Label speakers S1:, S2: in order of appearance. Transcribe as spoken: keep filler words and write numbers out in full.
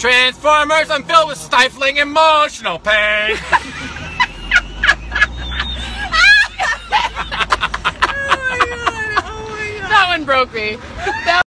S1: Transformers, I'm filled with stifling emotional pain.
S2: Oh my god! Oh my god!
S3: That one broke me. That